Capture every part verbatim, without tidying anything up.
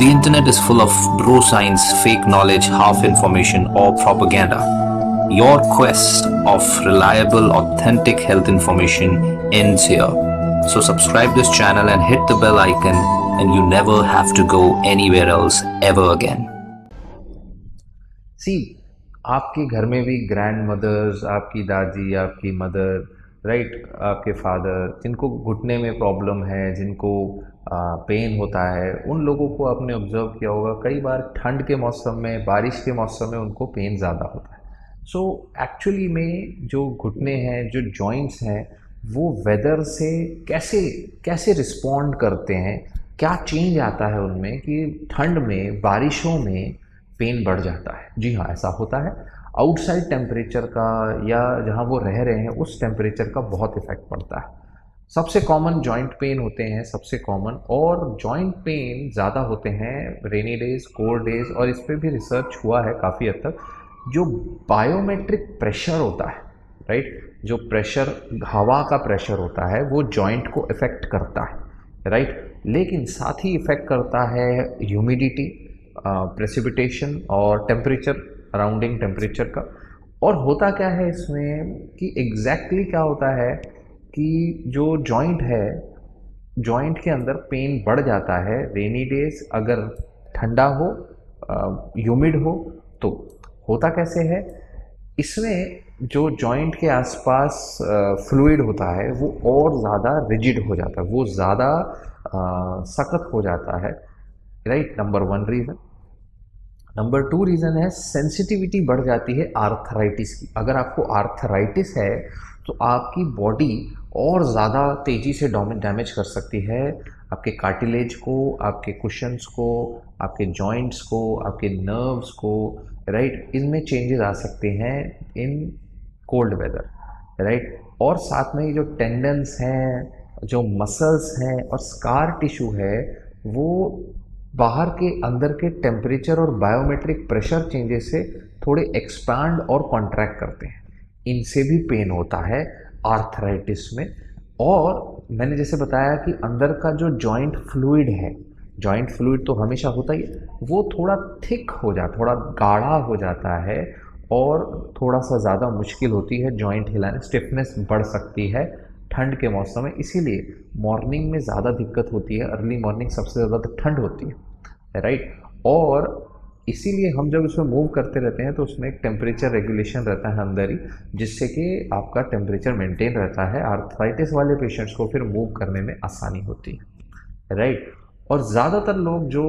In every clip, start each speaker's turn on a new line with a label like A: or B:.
A: The internet is full of bro science, fake knowledge, half information, or propaganda. Your quest of reliable, authentic health information ends here. So subscribe this channel and hit the bell icon, and you never have to go anywhere else ever again.
B: सी आपके घर में भी grand mother's, आपकी दादी, आपकी mother, right, आपके father, जिनको घुटने में प्रॉब्लम है, जिनको पेन होता है, उन लोगों को आपने ऑब्जर्व किया होगा कई बार ठंड के मौसम में, बारिश के मौसम में उनको पेन ज़्यादा होता है. सो एक्चुअली में जो घुटने हैं, जो जॉइंट्स हैं, वो वेदर से कैसे कैसे रिस्पॉन्ड करते हैं, क्या चेंज आता है उनमें कि ठंड में, बारिशों में पेन बढ़ जाता है. जी हाँ, ऐसा होता है. आउटसाइड टेम्परेचर का या जहाँ वो रह रहे हैं उस टेम्परेचर का बहुत इफेक्ट पड़ता है. सबसे कॉमन जॉइंट पेन होते हैं, सबसे कॉमन, और जॉइंट पेन ज़्यादा होते हैं रेनी डेज, कोल्ड डेज, और इस पर भी रिसर्च हुआ है काफ़ी हद तक. जो बायोमेट्रिक प्रेशर होता है, राइट, जो प्रेशर, हवा का प्रेशर होता है, वो जॉइंट को इफ़ेक्ट करता है, राइट. लेकिन साथ ही इफ़ेक्ट करता है ह्यूमिडिटी, प्रेसिपिटेशन और टेम्परेचर, सराउंडिंग टेम्परेचर का. और होता क्या है इसमें कि एग्जैक्टली exactly क्या होता है कि जो जॉइंट है, जॉइंट के अंदर पेन बढ़ जाता है रेनी डेज, अगर ठंडा हो, ह्यूमिड हो तो. होता कैसे है, इसमें जो जॉइंट के आसपास फ्लूइड होता है वो और ज़्यादा रिजिड हो जाता है, वो ज़्यादा सख्त हो जाता है, right. Number one reason. Number two reason है सेंसिटिविटी बढ़ जाती है आर्थराइटिस की. अगर आपको आर्थराइटिस है तो आपकी बॉडी और ज़्यादा तेज़ी से डैमेज कर सकती है आपके कार्टिलेज को, आपके कुशन्स को, आपके जॉइंट्स को, आपके नर्व्स को, राइट. इनमें चेंजेस आ सकते हैं इन कोल्ड वेदर, राइट. और साथ में ये जो टेंडन्स हैं, जो मसल्स हैं और स्कार टिश्यू है, वो बाहर के अंदर के टेम्परेचर और बायोमेट्रिक प्रेशर चेंजेस से थोड़े एक्सपांड और कॉन्ट्रैक्ट करते हैं. इनसे भी पेन होता है आर्थराइटिस में. और मैंने जैसे बताया कि अंदर का जो जॉइंट फ्लूइड है, जॉइंट फ्लूइड तो हमेशा होता ही है, वो थोड़ा थिक हो जाता, थोड़ा गाढ़ा हो जाता है और थोड़ा सा ज़्यादा मुश्किल होती है जॉइंट हिलाने. स्टिफनेस बढ़ सकती है ठंड के मौसम में, इसीलिए मॉर्निंग में ज़्यादा दिक्कत होती है. अर्ली मॉर्निंग सबसे ज़्यादा तो ठंड होती है, राइट. और इसीलिए हम जब उसमें मूव करते रहते हैं तो उसमें एक टेम्परेचर रेगुलेशन रहता है अंदर ही, जिससे कि आपका टेम्परेचर मेंटेन रहता है. आर्थराइटिस वाले पेशेंट्स को फिर मूव करने में आसानी होती है, राइट. और ज़्यादातर लोग जो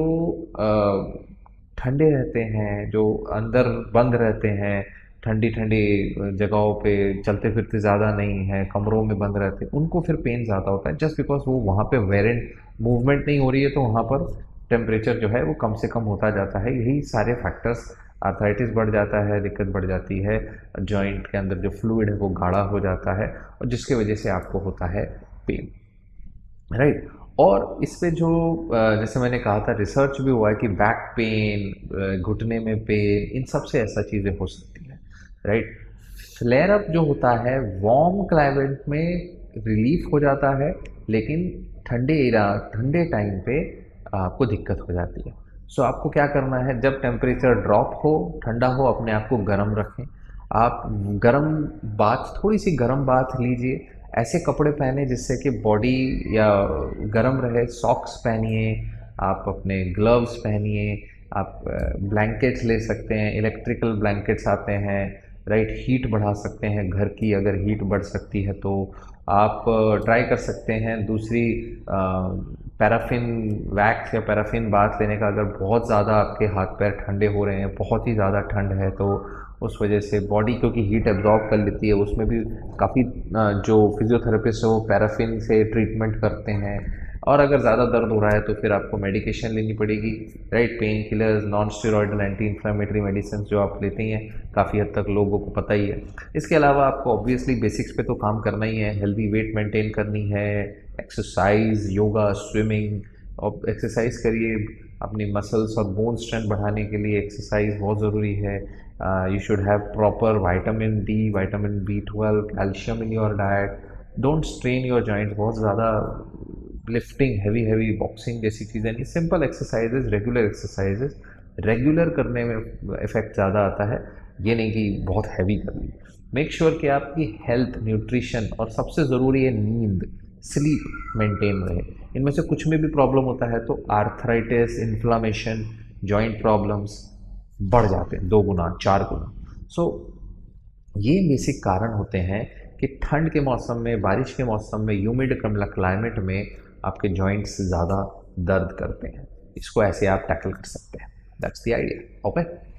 B: ठंडे रहते हैं, जो अंदर बंद रहते हैं, ठंडी ठंडी जगहों पे चलते फिरते ज़्यादा नहीं है, कमरों में बंद रहते हैं, उनको फिर पेन ज़्यादा होता है. जस्ट बिकॉज वो वहाँ पे वेरेंट मूवमेंट नहीं हो रही है, तो वहाँ पर टेम्परेचर जो है वो कम से कम होता जाता है. यही सारे फैक्टर्स, आर्थराइटिस बढ़ जाता है, दिक्कत बढ़ जाती है, जॉइंट के अंदर जो फ्लूइड है वो गाढ़ा हो जाता है, और जिसके वजह से आपको होता है पेन, राइट. और इस पे जो जैसे मैंने कहा था, रिसर्च भी हुआ है कि बैक पेन, घुटने में पेन, इन सब से ऐसा चीज़ें हो सकती हैं, राइट. फ्लेयर अप जो होता है वार्म क्लाइमेट में रिलीफ हो जाता है, लेकिन ठंडे एरा ठंडे टाइम पे आपको दिक्कत हो जाती है. सो so, आपको क्या करना है, जब टेम्परेचर ड्रॉप हो, ठंडा हो, अपने आप को गर्म रखें. आप गर्म बाथ, थोड़ी सी गर्म बाथ लीजिए, ऐसे कपड़े पहने जिससे कि बॉडी या गर्म रहे. सॉक्स पहनिए, आप अपने ग्लव्स पहनिए, आप ब्लैंकेट्स ले सकते हैं, इलेक्ट्रिकल ब्लैंकेट्स आते हैं, राइट. हीट बढ़ा सकते हैं घर की, अगर हीट बढ़ सकती है तो आप ट्राई कर सकते हैं. दूसरी, पैराफिन वैक्स या पैराफिन बाथ लेने का. अगर बहुत ज़्यादा आपके हाथ पैर ठंडे हो रहे हैं, बहुत ही ज़्यादा ठंड है, तो उस वजह से बॉडी क्योंकि हीट एब्जॉर्ब कर लेती है, उसमें भी काफ़ी जो फिजियोथेरेपिस्ट है वो पैराफिन से ट्रीटमेंट करते हैं. और अगर ज़्यादा दर्द हो रहा है तो फिर आपको मेडिकेशन लेनी पड़ेगी, right. Painkillers, non steroidal anti inflammatory medicine जो आप लेते हैं, काफ़ी हद तक लोगों को पता ही है. इसके अलावा आपको ऑब्वियसली बेसिक्स पे तो काम करना ही है. हेल्दी वेट मेंटेन करनी है, एक्सरसाइज, योगा, स्विमिंग. और एक्सरसाइज करिए, अपनी मसल्स और बोन स्ट्रेंथ बढ़ाने के लिए एक्सरसाइज बहुत ज़रूरी है. You should have proper vitamin D, vitamin B twelve, calcium in your diet. Don't strain your joints. बहुत ज़्यादा लिफ्टिंग, हैवी हैवी बॉक्सिंग जैसी चीज़ें नहीं, simple exercises, regular exercises, regular करने में इफ़ेक्ट ज़्यादा आता है, ये नहीं कि बहुत हैवी कर ली। मेक श्योर sure कि आपकी हेल्थ, न्यूट्रिशन और सबसे ज़रूरी है नींद, स्लीप मेंटेन रहे। इनमें से कुछ में भी प्रॉब्लम होता है तो आर्थराइटिस, इन्फ्लामेशन, जॉइंट प्रॉब्लम्स बढ़ जाते हैं, दो गुना, चार गुना। सो ये बेसिक कारण होते हैं कि ठंड के मौसम में, बारिश के मौसम में, ह्यूमिड क्लाइमेट में आपके जॉइंट्स ज़्यादा दर्द करते हैं। इसको ऐसे आप टैकल कर सकते हैं। That's the idea. ओके।